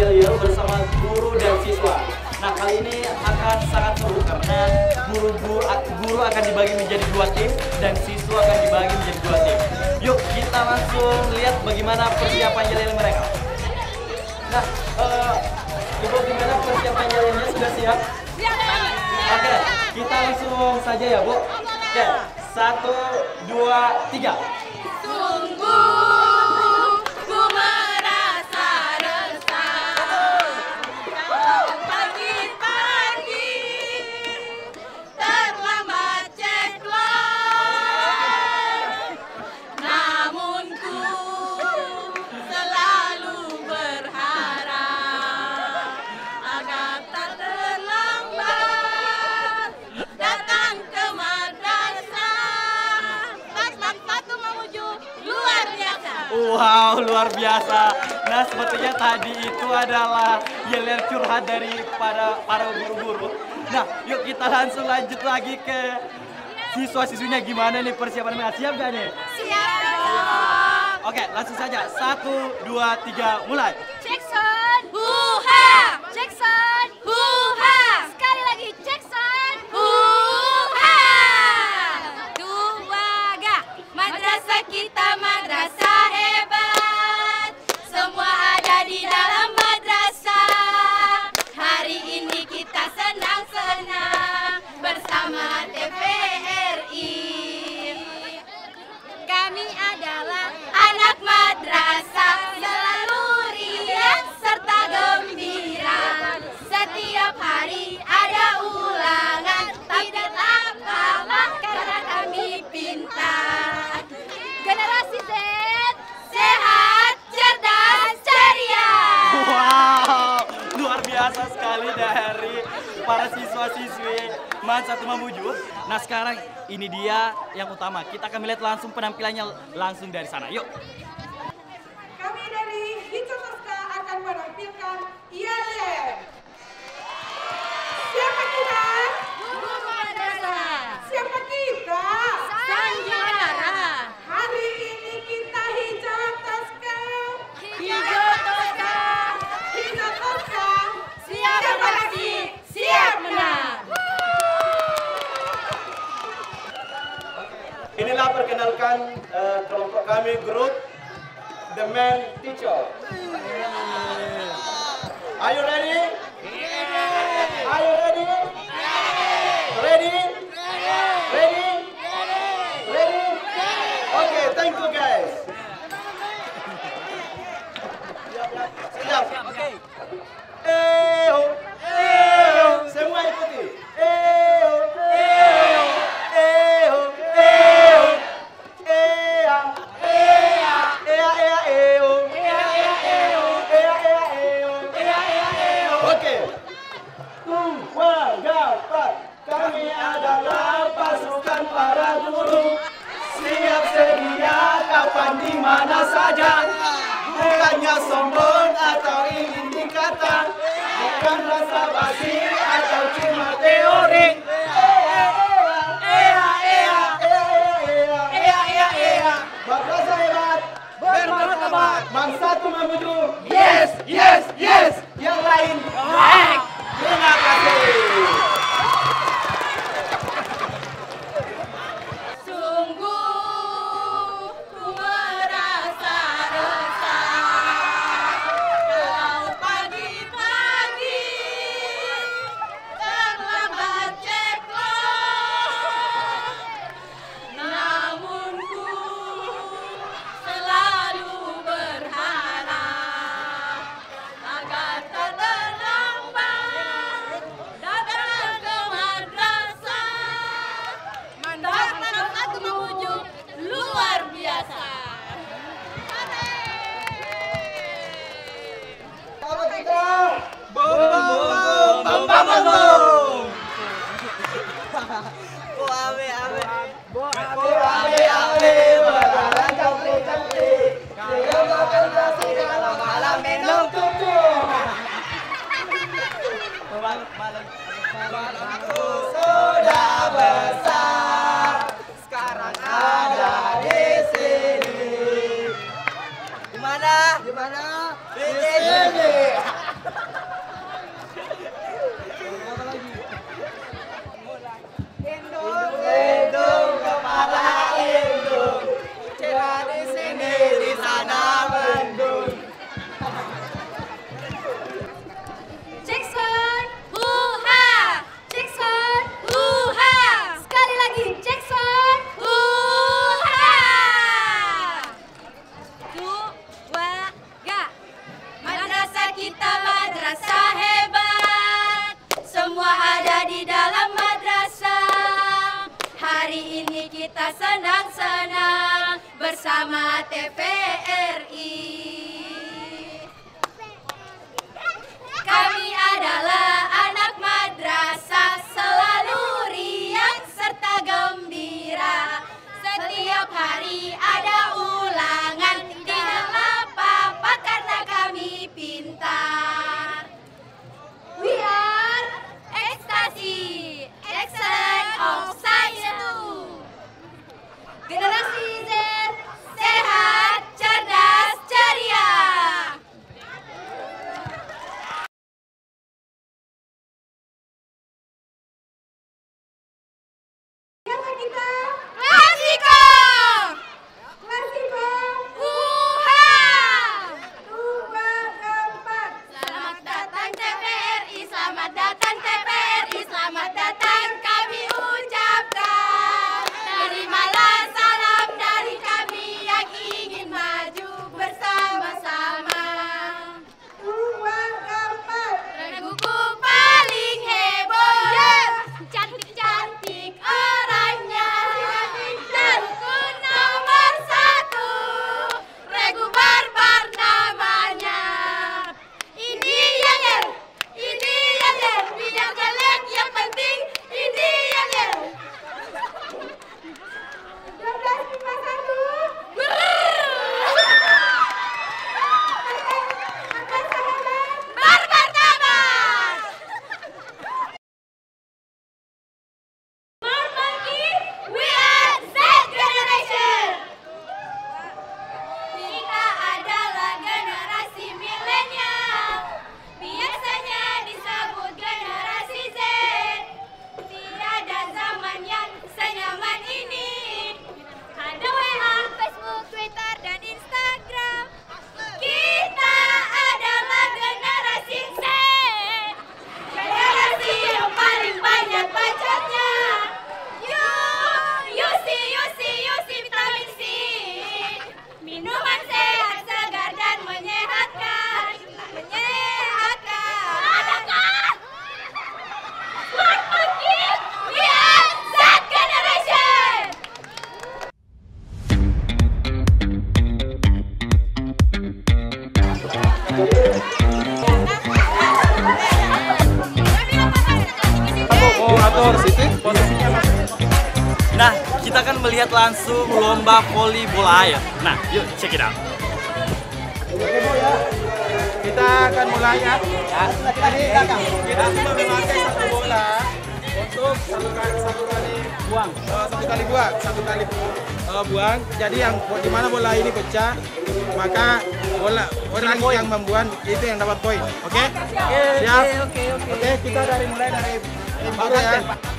yel-yel bersama guru dan siswa. Nah, kali ini akan sangat seru karena guru akan dibagi menjadi 2 tim dan siswa akan dibagi menjadi 2 tim. Yuk kita langsung lihat bagaimana persiapan yel-yel mereka. Nah, Ibu, gimana persiapan yel-yelnya, sudah siap? Siap. Oke, kita langsung saja ya, Bu. Oke, 1, 2, 3. Sungguh ku merasa resah pagi-pagi terlambat ceklos, namun ku selalu berharap agar tak terlambat datang ke madrasah. Patu menuju luar biasa. Wow, luar biasa. Nah, sepertinya tadi itu adalah yel-yel curhat dari para guru-guru. Nah, yuk kita langsung lanjut lagi ke siswa-siswinya. Gimana nih persiapan mereka? Siap gak nih? Siap dong. Oke, langsung saja. 1, 2, 3, mulai. Jackson, huha. Jackson, huha. Sekali lagi, Jackson, huha. 2, ga. Madrasah kita madrasah hebat. Semua ada di dalam madrasah. Hari ini kita senang-senang bersama TVRI. Kami adalah anak madrasah, selalu riang serta gembira. Setiap hari ada ulangan, tidak apa-apa karena kami pintar. Generasi Z, sehat, cerdas, ceria. Wow, luar biasa sekali dari para siswa-siswi Man 1 Mamuju. Nah, sekarang ini dia yang utama. Kita akan melihat langsung penampilannya langsung dari sana. Yuk. Kami dari Hicotoska akan menampilkan yel-yel. Siapa kita? Guru madrasah, Siapa kita? sang juara. Hari ini kita Hicotoska. Hijau Toska, Hicotoska. siap beraksi, siap menang. Inilah perkenalkan kelompok kami, grup The Man Teacher. Are you ready? Are you ready? Ready? Ready? Ready? Okay, thank you guys. Siap. Oke. Semua ikuti. Oke. Gapat. Kami adalah pasukan para guru. Siap sedia kapan di mana saja. Bukannya sombong atau ingin dikata. Bukan rasa basi atau cuma teori. Madrasah hebat, bermartabat. Man 1 Mamuju. Yes, yes, yes. Yang lain, baik. Terima kasih. Sungguh ku merasa resah kalau pagi-pagi terlambat ceklos, namun ku selalu berharap agar tak terlambat datang ke madrasah. Madrasah 1 Mamuju luar biasa. Apa kita? Bom. Berjalan capri-capri. Dia makan nasi kalau malam minum tutu. Malamku sudah besar, sekarang ada di sini. Di mana? Di mana? Di sini. kita senang-senang bersama TVRI. Kami adalah anak madrasah, selalu riang serta gembira. Setiap hari ada ulangan, tidak apa-apa karena kami pintar. We are Ekstasi, Excellent of Science 2. Generasi Z, sehat, cerdas, ceria. Siapa kita? Klasiko! Klasiko. Uha! 2, keempat. Selamat datang TVRI, selamat datang TVRI, selamat datang kami ucapkan. Terimalah salam dari kami yang ingin maju bersama-sama. 2, keempat. Reguku paling heboh, cantik-cantik orangnya, dan ku nomor 1, Regu Barbar namanya. Ini yang yer, biar jelek yang penting ini yang yer. 1251. Barbar tamat. Smart Monkey, we are Z Generation. Kita adalah generasi milenial, biasanya disebut generasi Z. Tiada zaman yang senyaman ini. Ada WA, Facebook, Twitter, dan Instagram. Kita adalah generasi Z, generasi yang paling banyak bacotnya. Yuk vitamin C, minuman sehat, segar dan menyehatkan. Adakah? Smart Monkey, we are Z Generation. Nah, kita akan melihat langsung lomba voli bola air. Nah, yuk check it out. Kita akan mulai ya. Kita cuma memakai satu bola untuk satu kali buang. Satu kali buang. Jadi yang di mana bola ini pecah, maka orang yang membuang itu yang dapat poin. Oke? Siap? Oke, kita mulai dari baru ya.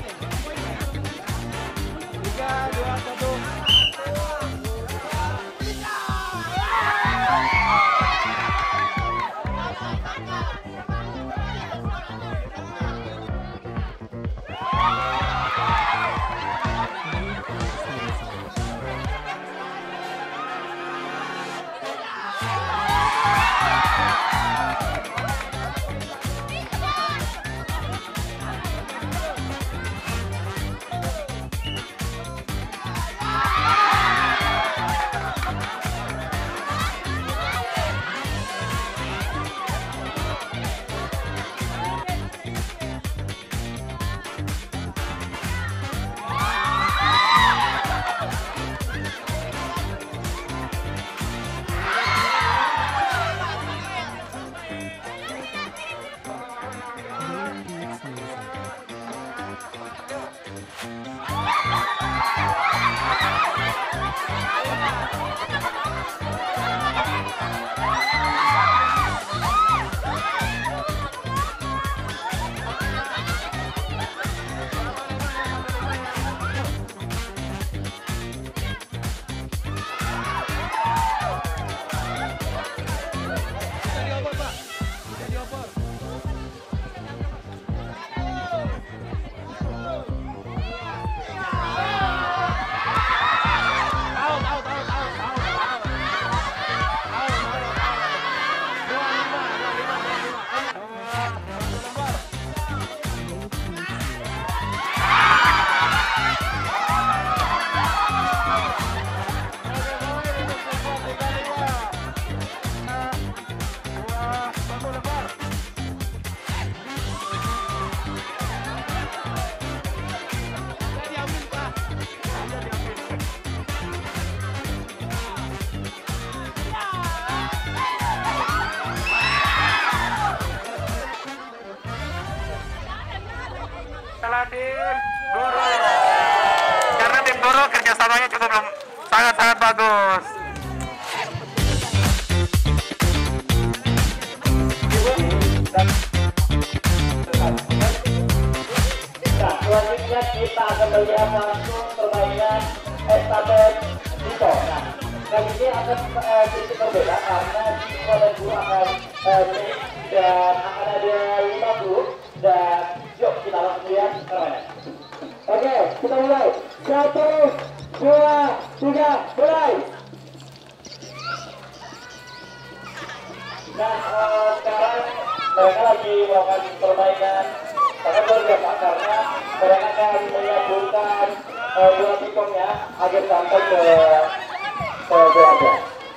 3, 2, 1. tim guru. Karena tim guru kerjasamanya cukup sangat-sangat bagus. Nah, selanjutnya kita akan melihat langsung permainan estafet pingpong. Nah, kali ini akan sedikit berbeda karena siswa dan guru akan main dan akan ada 5 grup dan yuk kita langsung lihat permainan. Oke, kita mulai. 1, 2, 3, mulai. Nah, sekarang mereka lagi melakukan permainan sangat luar biasa karena mereka akan menyambungkan bola pingpongnya agar sampai ke gawangnya.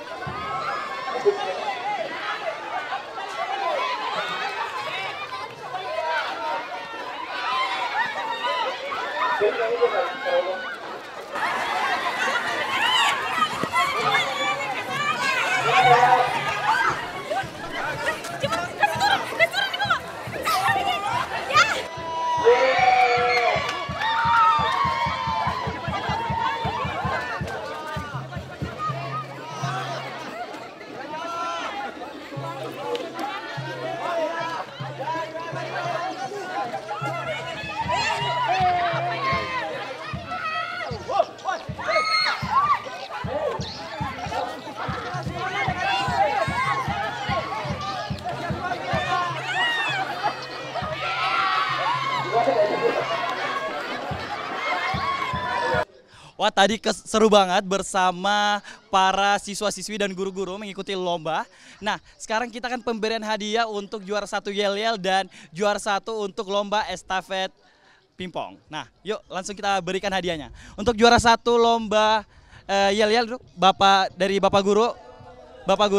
Wah, tadi seru banget bersama para siswa-siswi dan guru-guru mengikuti lomba. Nah, sekarang kita akan pemberian hadiah untuk juara 1 Yel-Yel dan juara 1 untuk lomba estafet pingpong. Nah, yuk langsung kita berikan hadiahnya. Untuk juara 1 lomba Yel-Yel, Bapak dari Bapak Guru. Bapak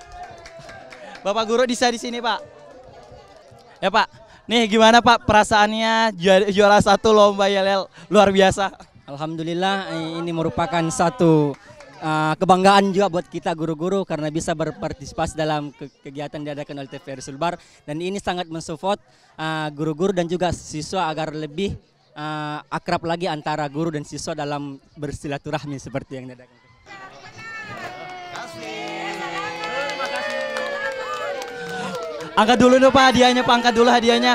Guru bisa di sini, Pak. Ya, Pak. Nih, gimana Pak perasaannya juara 1 lomba Yel-Yel? Luar biasa. Alhamdulillah, ini merupakan satu kebanggaan juga buat kita guru-guru karena bisa berpartisipasi dalam kegiatan diadakan oleh TVRI Sulbar, dan ini sangat mensupport guru-guru dan juga siswa agar lebih akrab lagi antara guru dan siswa dalam bersilaturahmi seperti yang diadakan. Angkat dulu nih Pak hadiahnya, Pak, angkat dulu hadiahnya.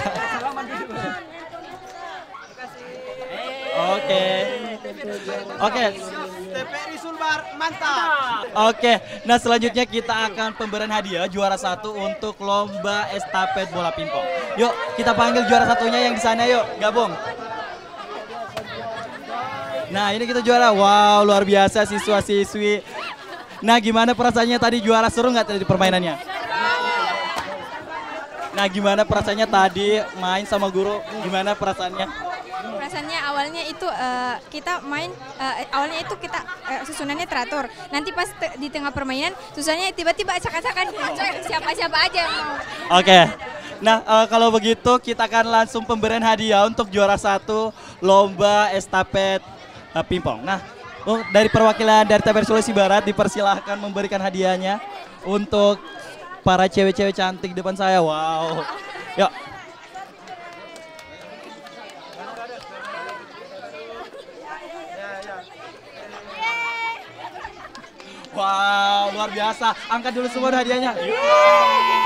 Oke. TVRI Sulbar mantap. Oke, nah selanjutnya kita akan pemberian hadiah juara 1 untuk lomba estafet bola pingpong. Yuk, kita panggil juara satunya yang di sana, yuk, gabung. Nah, ini kita juara. Wow, luar biasa siswa-siswi. Nah, gimana perasaannya tadi juara, seru nggak tadi permainannya? Nah, gimana perasaannya tadi main sama guru? Gimana perasaannya? Perasaannya awalnya itu kita main, awalnya itu kita susunannya teratur. Nanti pas di tengah permainan susunannya tiba-tiba acak-acakan siapa-siapa aja yang mau. Oke. Nah, kalau begitu kita akan langsung pemberian hadiah untuk juara 1 lomba estafet pingpong. Nah, dari perwakilan dari TVRI Sulawesi Barat dipersilahkan memberikan hadiahnya untuk para cewek-cewek cantik depan saya. Wow. Yuk. Wow, luar biasa. Angkat dulu semua hadiahnya.